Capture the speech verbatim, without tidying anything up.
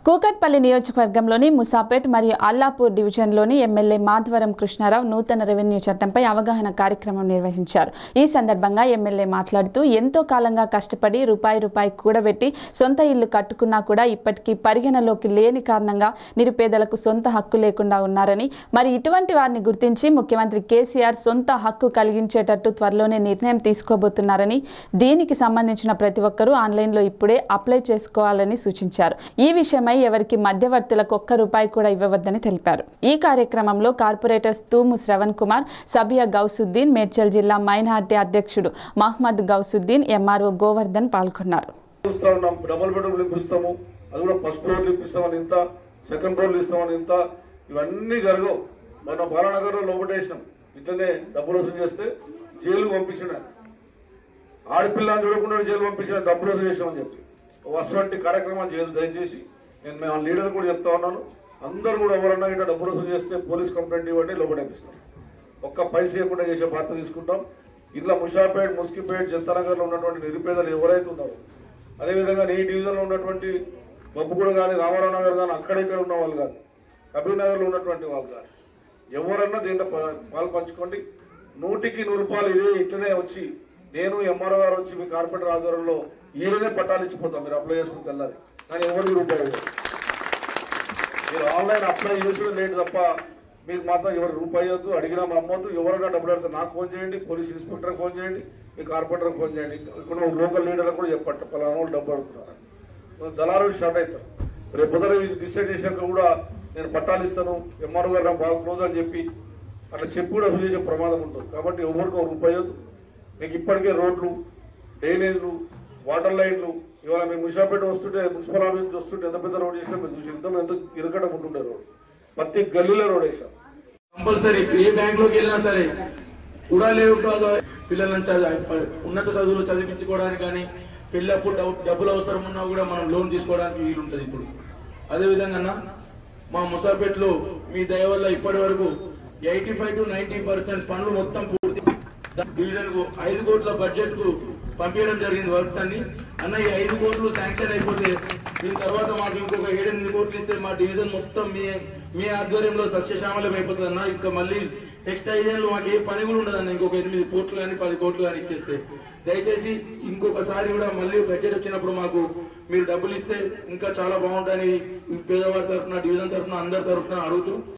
కూకట్పల్లి నియోజకవర్గంలోని ముసాపేట్ మరియు అల్లాపూర్ డివిజన్లోని ఎమ్మెల్యే మాధవరం కృష్ణారావు నూతన రెవెన్యూ చట్టంపై అవగాహన కార్యక్రమం నిర్వహించారు. ఈ సందర్భంగా ఎమ్మెల్యే మాట్లాడుతూ ఎంతో కాలంగా కష్టపడి రూపాయి రూపాయి కూడబెట్టి సొంత ఇల్లు కట్టుకున్నా కూడా ఇప్పటికీ పరిగణలోకి లేని కారణంగా నిరుపేదలకు సొంత హక్కు లేకుండా ఉన్నారని, మరి ఇటువంటి వారిని గుర్తించి ముఖ్యమంత్రి కేసీఆర్ సొంత హక్కు కలిగించేటట్టు త్వరలోనే నిర్ణయం తీసుకోబోతున్నారని, దీనికి సంబంధించిన ప్రతి ఒక్కరూ ఆన్లైన్లో ఇప్పుడే అప్లై చేసుకోవాలని సూచించారు. ఈ విషయమై ఎవరికి మధ్యవర్తులకు ఒక్క రూపాయి కూడా ఇవ్వవద్దని తెలిపారు. ఈ కార్యక్రమంలో కార్పొరేటర్స్ తూము శ్రవణ్ కుమార్, సబియా గౌసుద్దీన్, మేడ్చల్ జిల్లా మైనార్టీ అధ్యక్షుడు మహమ్మద్ గౌసుద్దీన్, ఎంఆర్ఓ గోవర్ధన్ పాల్గొన్నారు. డబుల్ బెడ్రూమ్ ఇప్పిస్తాము, అది కూడా ఫస్ట్ ఫ్లోర్ ఇప్పిస్తామని ఇంత, సెకండ్ ఫ్లోర్ ఇస్తామని ఇంత, ఇవన్నీ జరగవు. మన బాలానగర్లో లోపటేసినాం, ఇట్లనే డబ్బులు వసూలు చేస్తే జైలు పంపించిన, ఆడపిల్లని చూడకుండా జైలు పంపించిన, డబ్బులు వసూలు చేసామని చెప్పి అటువంటి కార్యక్రమాలు చేయదు. దయచేసి నేను మేము లీడర్ కూడా చెప్తా ఉన్నాను, అందరూ కూడా ఎవరన్నా ఇట్లా డబ్బులు వసూలు చేస్తే పోలీస్ కంప్లైంట్ ఇవ్వండి, లోపడేపిస్తాం. ఒక్క పైస ఇవ్వకుండా చేసే బాధ్యత తీసుకుంటాం. ఇట్లా ముషాపేట్, ముస్కిపేట్, జంతనగర్లో ఉన్నటువంటి నిరుపేదలు ఎవరైతే ఉన్నారో, అదేవిధంగా ఈ డివిజన్లో ఉన్నటువంటి బొబ్బుగూడ కానీ, రామారావు నగర్ కానీ, అక్కడెక్కడ ఉన్న వాళ్ళు కానీ, కబీర్ నగర్లో ఉన్నటువంటి వాళ్ళు కానీ, ఎవరన్నా దీంట్లో పాలు పంచుకోండి. నూటికి నూరు రూపాయలు ఇదే ఇట్లనే వచ్చి నేను ఎంఆర్ఓ గారు వచ్చి మీ కార్పొరేటర్ ఆధ్వర్యంలో ఈయననే పట్టాలు ఇచ్చిపోతాం. మీరు అప్లై చేసుకుని తెల్లాలి, కానీ ఎవరికి రూపాయలు మీరు ఆన్లైన్ అప్లై చేసుకుని లేట్ తప్ప మీకు మాత్రం ఎవరికి రూపాయి వద్దు. అడిగినా మా అమ్మొద్దు. ఎవరైనా డబ్బులు అడితే నాకు ఫోన్ చేయండి, పోలీస్ ఇన్స్పెక్టర్కి ఫోన్ చేయండి, మీ కార్పొరేటర్కి ఫోన్ చేయండి. ఇక్కడ లోకల్ లీడర్లకు కూడా చెప్పండి పలానా వాళ్ళు డబ్బు అడుగుతున్నారు. దళారులు స్టార్ట్ అవుతారు. రేపు పొద్దున డిసైడ్ చేశాక కూడా నేను పట్టాలు ఇస్తాను, ఎంఆర్ఓ గారు నాకు బాగా క్లోజ్ అని చెప్పి అట్లా చెప్పి కూడా అసలు చేసే ప్రమాదం ఉంటుంది. కాబట్టి ఎవరికి ఒక రూపాయి వద్దు. మీకు ఇప్పటికే రోడ్లు, డ్రైనేజ్లు, వాటర్ లైన్లు, ఇవాళ మేము ముషాపేట వస్తుంటే మున్సిపల్ ఆఫీస్ నుంచి వస్తుంటే ఎంత పెద్ద రోడ్ చేసినా మీరు చూసి ఇంత ఎంత ఇరకట ఉంటుండే రోడ్, ప్రతి గల్లీలో రోడ్ వేసాం. కంపల్సరీ ఏ బ్యాంక్ లోకి వెళ్ళినా సరే కూడా లేవు పిల్లలను చదివి ఉన్నత చదువులు చదివించుకోవడానికి కానీ, పెళ్ళప్పుడు డబ్బులు అవసరం ఉన్నా కూడా మనం లోన్ తీసుకోవడానికి వీలుంటుంది. ఇప్పుడు అదేవిధంగా మా ముసాపేట్లో మీ దయ వల్ల ఇప్పటి వరకు eighty five to ninety percent పనులు మొత్తం పూర్తి డివిజన్ కు ఐదు కోట్ల బడ్జెట్ కు పంపించడం జరిగింది. వర్క్స్ అన్ని అన్న ఈ ఐదు కోట్లు శాంక్షన్ అయిపోతే దీని తర్వాత మాకు ఇంకొక ఏడెనిమిది కోట్లు ఇస్తే మా డివిజన్ మొత్తం మీ మీ ఆధ్వర్యంలో సస్యశ్యామలం అయిపోతుంది అన్న. ఇంకా మళ్ళీ నెక్స్ట్ ఐదేళ్ళు మాకు ఏ పని కూడా ఉండదు అన్న. ఇంకొక ఎనిమిది కోట్లు కానీ పది కోట్లు కానీ ఇచ్చేస్తే దయచేసి ఇంకొకసారి కూడా మళ్ళీ బడ్జెట్ వచ్చినప్పుడు మాకు మీరు డబ్బులు ఇస్తే ఇంకా చాలా బాగుంటాయని పేదవారి తరఫున, డివిజన్ తరఫున, అందరి తరఫున అడుగుతూ